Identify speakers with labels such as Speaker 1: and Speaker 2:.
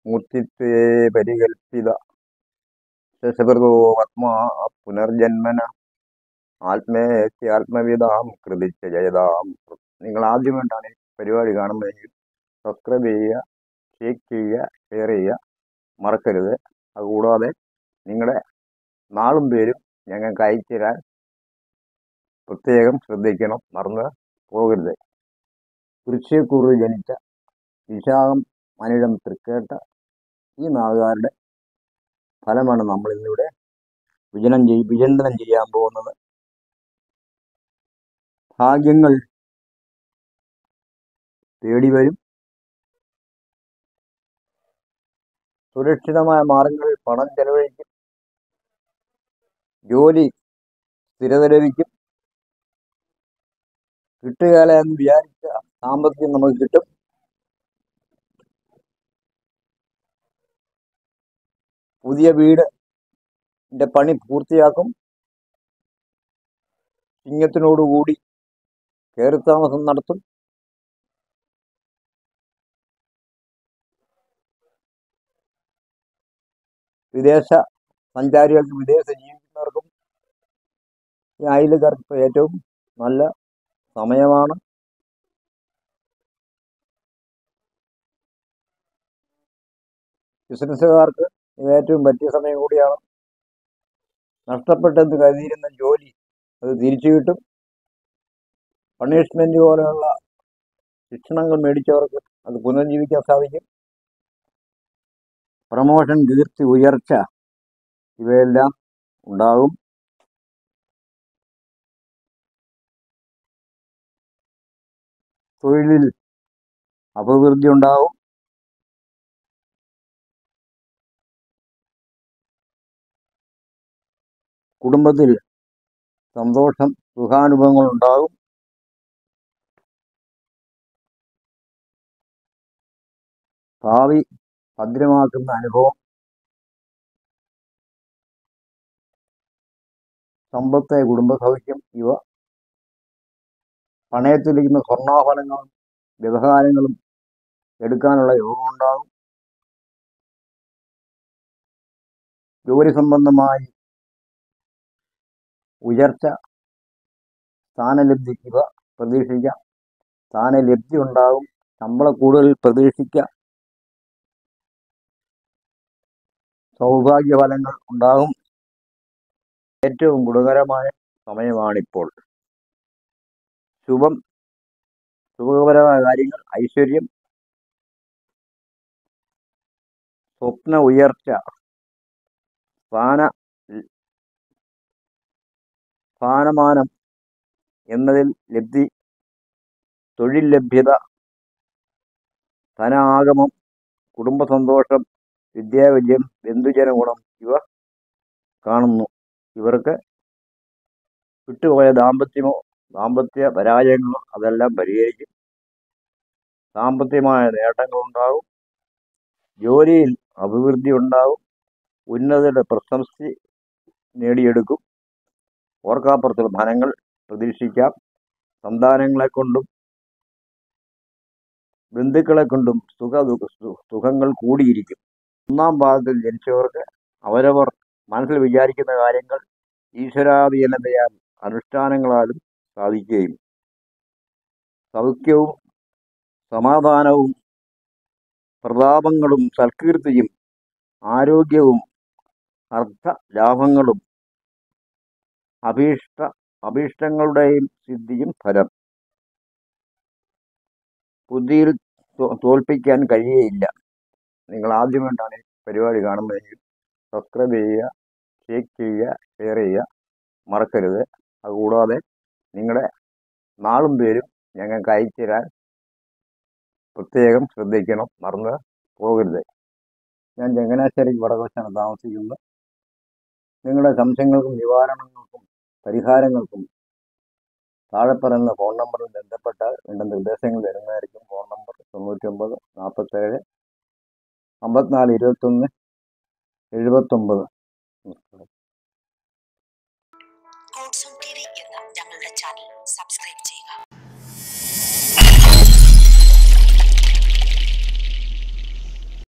Speaker 1: മൂർത്തിത്വേ പരികൽപ്പിത ശശഭൃതോ ആത്മാ പുനർജന്മന ആത്മേത്യാത്മവിതാം കൃതിച്ച ജയതാം. നിങ്ങൾ ആദ്യമായിട്ടാണ് ഈ പരിപാടി കാണുന്നതെങ്കിൽ സബ്സ്ക്രൈബ് ചെയ്യുക, ഷെയർ ചെയ്യുക, ഷെയർ ചെയ്യുക, മറക്കരുത്. അതുകൂടാതെ നിങ്ങളുടെ നാളും പേരും ഞങ്ങൾക്ക് അയച്ചു തരാൻ പ്രത്യേകം ശ്രദ്ധിക്കണം, മറന്ന് പോകരുത്. വൃശ്ചികക്കൂറിൽ ജനിച്ച വിശാഖം മനിഴം തൃക്കേട്ട ഈ നാളുകാരുടെ ഫലമാണ് നമ്മൾ ഇന്നിവിടെ വിചിന്തനം ചെയ്യാൻ പോകുന്നത്. ഭാഗ്യങ്ങൾ തേടി വരും. സുരക്ഷിതമായ മാർഗങ്ങളിൽ പണം ചെലവഴിക്കും. ജോലി സ്ഥിരത ലഭിക്കും. കിട്ടുകയില്ല എന്ന് വിചാരിച്ച സാമ്പത്തികം നമുക്ക് കിട്ടും. പുതിയ വീടിന്റെ പണി പൂർത്തിയാക്കും. ചിങ്ങത്തിനോടുകൂടി കയറിത്താമസം നടത്തും. വിദേശ സഞ്ചാരികൾക്കും വിദേശത്ത് ജീവിക്കുന്നവർക്കും ഈ അയലുകാർക്ക് ഏറ്റവും നല്ല സമയമാണ്. ബിസിനസ്സുകാർക്ക് ഇത് ഏറ്റവും പറ്റിയ സമയം കൂടിയാണ്. നഷ്ടപ്പെട്ടെന്ന് കരുതിയിരുന്ന ജോലി അത് തിരിച്ചു കിട്ടും. പണിഷ്മെന്റ് പോലെയുള്ള ശിക്ഷണങ്ങൾ മേടിച്ചവർക്ക് അത് പുനർജീവിക്കാൻ സാധിക്കും. പ്രമോഷൻ, കീർത്തി, ഉയർച്ച ഇവയെല്ലാം ഉണ്ടാകും. തൊഴിലിൽ അഭിവൃദ്ധി ഉണ്ടാകും. കുടുംബത്തിൽ സന്തോഷം, സുഖാനുഭവങ്ങൾ ഉണ്ടാകും. ഭാവി ഭദ്രമാക്കുന്ന അനുഭവം. സമ്പത്ത്, കുടുംബസൗഖ്യം ഇവ. പണയത്തിലിരിക്കുന്ന സ്വർണ്ണാഭരണങ്ങളും വ്യവഹാരങ്ങളും എടുക്കാനുള്ള യോഗം ഉണ്ടാകും. ജോലി സംബന്ധമായി ഉയർച്ച, സ്ഥാനലബ്ധി ഇവ പ്രതീക്ഷിക്കാം. സ്ഥാനലബ്ധി ഉണ്ടാകും. ശമ്പളം കൂടുതൽ പ്രതീക്ഷിക്കാം. സൗഭാഗ്യഫലങ്ങൾ ഉണ്ടാകും. ഏറ്റവും ഗുണകരമായ സമയമാണിപ്പോൾ. സുഖപരമായ കാര്യങ്ങൾ, ഐശ്വര്യം, സ്വപ്ന ഉയർച്ച, സ്ഥാനമാനം എന്നതിൽ ലബ്ധി, തൊഴിൽ ലഭ്യത, ധനാഗമം, കുടുംബസന്തോഷം, വിദ്യാവിജയം, ബന്ധുജന ഗുണം ഇവ കാണുന്നു. ഇവർക്ക് വിട്ടുപോയ ദാമ്പത്യ പരാജയങ്ങളോ അതെല്ലാം പരിഹരിക്കും. സാമ്പത്തികമായ നേട്ടങ്ങളുണ്ടാകും. ജോലിയിൽ അഭിവൃദ്ധി ഉണ്ടാകും. ഉന്നതരുടെ പ്രശംസ നേടിയെടുക്കും. ഓർക്കാപ്പുറത്തുള്ള ധനങ്ങൾ പ്രതീക്ഷിക്കാം. സന്താനങ്ങളെ കൊണ്ടും ബന്ധുക്കളെ കൊണ്ടും സുഖങ്ങൾ കൂടിയിരിക്കും. ഒന്നാം ഭാഗത്തിൽ ജനിച്ചവർക്ക് അവരവർ മനസ്സിൽ വിചാരിക്കുന്ന കാര്യങ്ങൾ ഈശ്വരാധീനതയാൽ അനുഷ്ഠാനങ്ങളാലും സാധിക്കുകയും സൗഖ്യവും സമാധാനവും പ്രതാപങ്ങളും സൽകീർത്തിയും ആരോഗ്യവും അർത്ഥലാഭങ്ങളും അഭീഷ്ടങ്ങളുടെയും സിദ്ധിയും ഫലം. ബുദ്ധിയിൽ തോൽപ്പിക്കാൻ കഴിയുകയില്ല. നിങ്ങൾ ആദ്യമായിട്ടാണ് ഈ പരിപാടി കാണുന്നതെങ്കിൽ സബ്സ്ക്രൈബ് ചെയ്യുക, ഷെയർ ചെയ്യുക, ഷെയർ ചെയ്യുക, മറക്കരുത്. അതുകൂടാതെ നിങ്ങളുടെ നാളും പേരും ഞങ്ങൾക്ക് അയച്ചു തരാൻ പ്രത്യേകം ശ്രദ്ധിക്കണം, മറന്ന് പോകരുത്. ഞാൻ ചങ്ങനാശ്ശേരി വടക്കുവശാണ് താമസിക്കുന്നത്. നിങ്ങളുടെ സംശയങ്ങൾക്കും നിവാരണങ്ങൾക്കും പരിഹാരങ്ങൾക്കും താഴെ പറയുന്ന ഫോൺ നമ്പറിൽ ബന്ധപ്പെട്ടാൽ വേണ്ട നിർദ്ദേശങ്ങൾ തരുന്നതായിരിക്കും. Phone number 99 47 54 21 79.